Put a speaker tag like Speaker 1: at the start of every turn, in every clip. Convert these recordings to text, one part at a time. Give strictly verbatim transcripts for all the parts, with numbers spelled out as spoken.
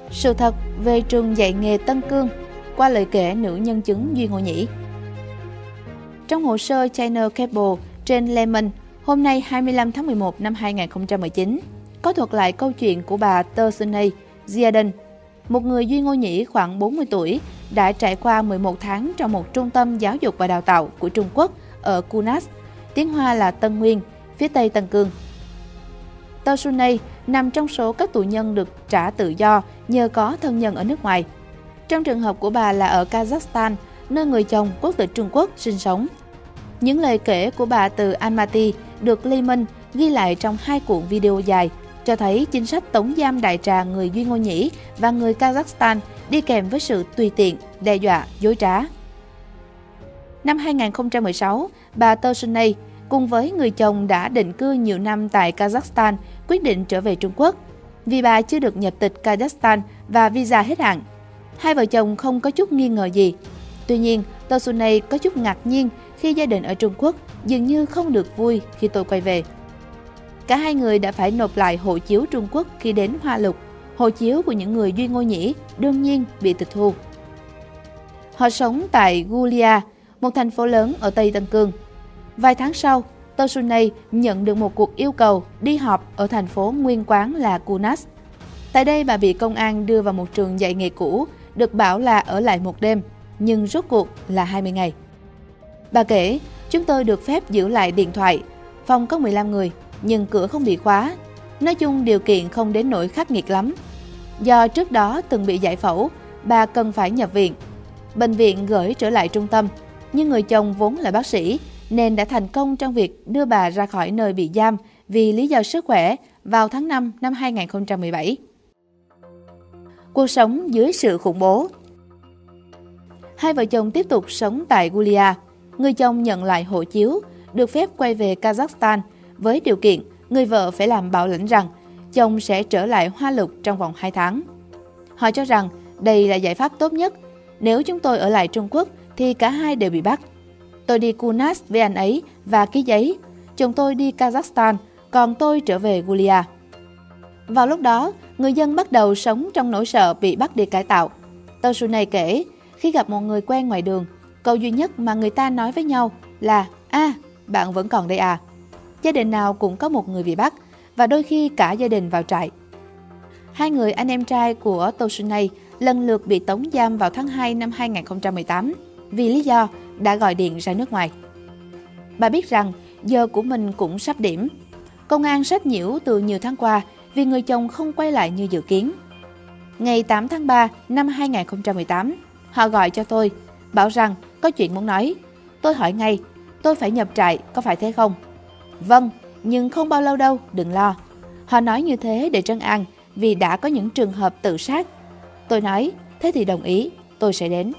Speaker 1: Sự thật về trường dạy nghề Tân Cương qua lời kể nữ nhân chứng Duy Ngô Nhĩ. Trong hồ sơ China Cable trên Lemon hôm nay hai mươi lăm tháng mười một năm hai nghìn không trăm mười chín, có thuật lại câu chuyện của bà Tersunei Ziyadin, một người Duy Ngô Nhĩ khoảng bốn mươi tuổi, đã trải qua mười một tháng trong một trung tâm giáo dục và đào tạo của Trung Quốc ở Kunas, tiếng Hoa là Tân Nguyên, phía tây Tân Cương. Tersunei nằm trong số các tù nhân được trả tự do nhờ có thân nhân ở nước ngoài. Trong trường hợp của bà là ở Kazakhstan, nơi người chồng quốc tịch Trung Quốc sinh sống. Những lời kể của bà từ Almaty được Lemon ghi lại trong hai cuộn video dài, cho thấy chính sách tống giam đại trà người Duy Ngô Nhĩ và người Kazakhstan đi kèm với sự tùy tiện, đe dọa, dối trá. Năm hai nghìn không trăm mười sáu, bà Tersunei cùng với người chồng đã định cư nhiều năm tại Kazakhstan quyết định trở về Trung Quốc vì bà chưa được nhập tịch Kazakhstan và visa hết hạn. Hai vợ chồng không có chút nghi ngờ gì. Tuy nhiên, Tersunei có chút ngạc nhiên khi gia đình ở Trung Quốc dường như không được vui khi tôi quay về. Cả hai người đã phải nộp lại hộ chiếu Trung Quốc khi đến Hoa Lục. Hộ chiếu của những người Duy Ngô Nhĩ đương nhiên bị tịch thu. Họ sống tại Gulia, một thành phố lớn ở Tây Tân Cương. Vài tháng sau, Tersunei nhận được một cuộc yêu cầu đi họp ở thành phố nguyên quán là Kunas. Tại đây bà bị công an đưa vào một trường dạy nghề cũ, được bảo là ở lại một đêm, nhưng rốt cuộc là hai mươi ngày. Bà kể, chúng tôi được phép giữ lại điện thoại, phòng có mười lăm người, nhưng cửa không bị khóa. Nói chung điều kiện không đến nỗi khắc nghiệt lắm. Do trước đó từng bị giải phẫu, bà cần phải nhập viện. Bệnh viện gửi trở lại trung tâm, nhưng người chồng vốn là bác sĩ, nên đã thành công trong việc đưa bà ra khỏi nơi bị giam vì lý do sức khỏe vào tháng năm năm hai nghìn không trăm mười bảy. Cuộc sống dưới sự khủng bố. Hai vợ chồng tiếp tục sống tại Gulia. Người chồng nhận lại hộ chiếu, được phép quay về Kazakhstan với điều kiện người vợ phải làm bảo lãnh rằng chồng sẽ trở lại Hoa Lục trong vòng hai tháng. Họ cho rằng đây là giải pháp tốt nhất. Nếu chúng tôi ở lại Trung Quốc thì cả hai đều bị bắt. Tôi đi Kunas với anh ấy và ký giấy. Chồng tôi đi Kazakhstan, còn tôi trở về Gulia. Vào lúc đó, người dân bắt đầu sống trong nỗi sợ bị bắt đi cải tạo. Tersunei kể, khi gặp một người quen ngoài đường, câu duy nhất mà người ta nói với nhau là "À, bạn vẫn còn đây à?" Gia đình nào cũng có một người bị bắt, và đôi khi cả gia đình vào trại. Hai người anh em trai của Tersunei lần lượt bị tống giam vào tháng hai năm hai nghìn không trăm mười tám vì lý do đã gọi điện ra nước ngoài. Bà biết rằng giờ của mình cũng sắp điểm. Công an sách nhiễu từ nhiều tháng qua vì người chồng không quay lại như dự kiến. Ngày tám tháng ba năm hai nghìn không trăm mười tám, họ gọi cho tôi, bảo rằng có chuyện muốn nói. Tôi hỏi ngay, tôi phải nhập trại, có phải thế không? Vâng, nhưng không bao lâu đâu, đừng lo. Họ nói như thế để trấn an vì đã có những trường hợp tự sát. Tôi nói, thế thì đồng ý, tôi sẽ đến.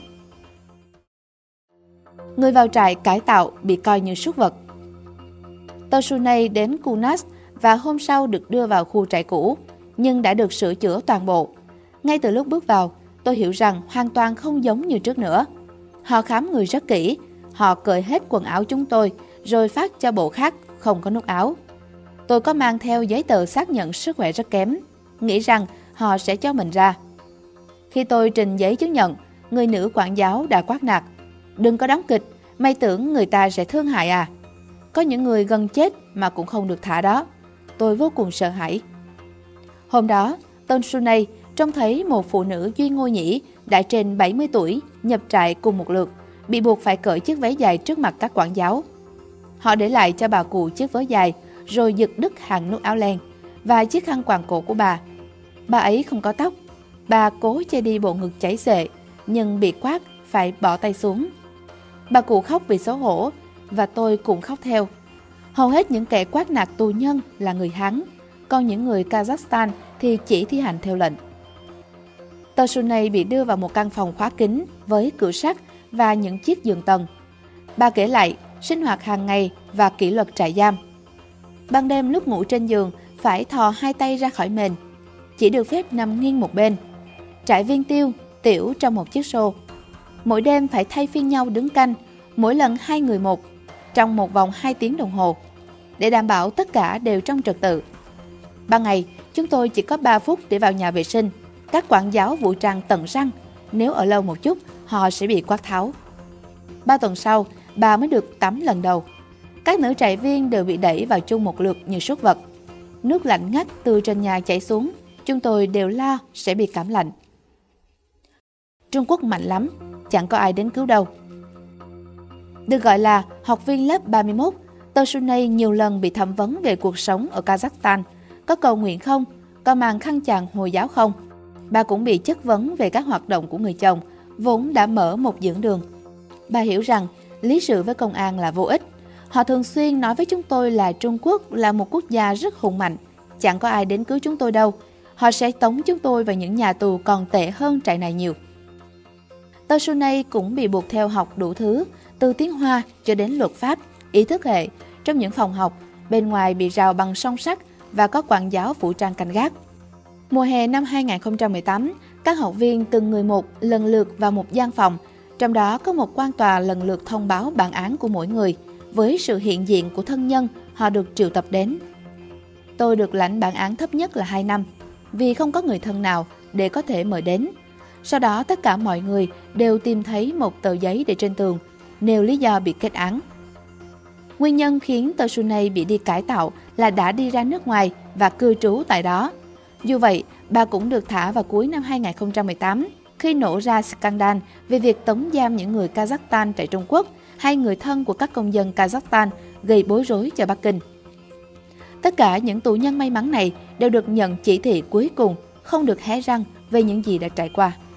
Speaker 1: Người vào trại cải tạo bị coi như súc vật. Tersunei đến Kunas và hôm sau được đưa vào khu trại cũ, nhưng đã được sửa chữa toàn bộ. Ngay từ lúc bước vào, tôi hiểu rằng hoàn toàn không giống như trước nữa. Họ khám người rất kỹ, họ cởi hết quần áo chúng tôi, rồi phát cho bộ khác không có nút áo. Tôi có mang theo giấy tờ xác nhận sức khỏe rất kém, nghĩ rằng họ sẽ cho mình ra. Khi tôi trình giấy chứng nhận, người nữ quản giáo đã quát nạt. Đừng có đóng kịch, mày tưởng người ta sẽ thương hại à? Có những người gần chết mà cũng không được thả đó. Tôi vô cùng sợ hãi. Hôm đó, Tersunei trông thấy một phụ nữ Duy Ngô Nhĩ đã trên bảy mươi tuổi nhập trại cùng một lượt, bị buộc phải cởi chiếc váy dài trước mặt các quản giáo. Họ để lại cho bà cụ chiếc váy dài, rồi giật đứt hàng nút áo len và chiếc khăn quàng cổ của bà. Bà ấy không có tóc. Bà cố che đi bộ ngực chảy xệ, nhưng bị quát phải bỏ tay xuống. Bà cụ khóc vì xấu hổ, và tôi cũng khóc theo. Hầu hết những kẻ quát nạt tù nhân là người Hán, còn những người Kazakhstan thì chỉ thi hành theo lệnh. Tersunei bị đưa vào một căn phòng khóa kín với cửa sắt và những chiếc giường tầng. Bà kể lại sinh hoạt hàng ngày và kỷ luật trại giam. Ban đêm lúc ngủ trên giường phải thò hai tay ra khỏi mền, chỉ được phép nằm nghiêng một bên. Trải viên tiêu, tiểu trong một chiếc xô. Mỗi đêm phải thay phiên nhau đứng canh, mỗi lần hai người một, trong một vòng hai tiếng đồng hồ, để đảm bảo tất cả đều trong trật tự. Ban ngày, chúng tôi chỉ có ba phút để vào nhà vệ sinh. Các quản giáo vũ trang tận răng, nếu ở lâu một chút, họ sẽ bị quát tháo. Ba tuần sau, bà mới được tắm lần đầu. Các nữ trại viên đều bị đẩy vào chung một lượt như súc vật. Nước lạnh ngắt từ trên nhà chảy xuống, chúng tôi đều lo sẽ bị cảm lạnh. Trung Quốc mạnh lắm, chẳng có ai đến cứu đâu. Được gọi là học viên lớp ba mươi mốt, Tơ Sunay nhiều lần bị thẩm vấn về cuộc sống ở Kazakhstan. Có cầu nguyện không? Có mang khăn choàng Hồi giáo không? Bà cũng bị chất vấn về các hoạt động của người chồng, vốn đã mở một dưỡng đường. Bà hiểu rằng lý sự với công an là vô ích. Họ thường xuyên nói với chúng tôi là Trung Quốc là một quốc gia rất hùng mạnh. Chẳng có ai đến cứu chúng tôi đâu. Họ sẽ tống chúng tôi vào những nhà tù còn tệ hơn trại này nhiều. Tơ Sunay cũng bị buộc theo học đủ thứ, từ tiếng Hoa cho đến luật pháp, ý thức hệ, trong những phòng học, bên ngoài bị rào bằng song sắt và có quản giáo vũ trang canh gác. Mùa hè năm hai nghìn không trăm mười tám, các học viên từng người một lần lượt vào một gian phòng, trong đó có một quan tòa lần lượt thông báo bản án của mỗi người, với sự hiện diện của thân nhân họ được triệu tập đến. Tôi được lãnh bản án thấp nhất là hai năm, vì không có người thân nào để có thể mời đến. Sau đó tất cả mọi người đều tìm thấy một tờ giấy để trên tường, nêu lý do bị kết án. Nguyên nhân khiến Tơ Sunay bị đi cải tạo là đã đi ra nước ngoài và cư trú tại đó. Dù vậy, bà cũng được thả vào cuối năm hai nghìn không trăm mười tám khi nổ ra scandal về việc tống giam những người Kazakhstan tại Trung Quốc hay người thân của các công dân Kazakhstan, gây bối rối cho Bắc Kinh. Tất cả những tù nhân may mắn này đều được nhận chỉ thị cuối cùng không được hé răng về những gì đã trải qua.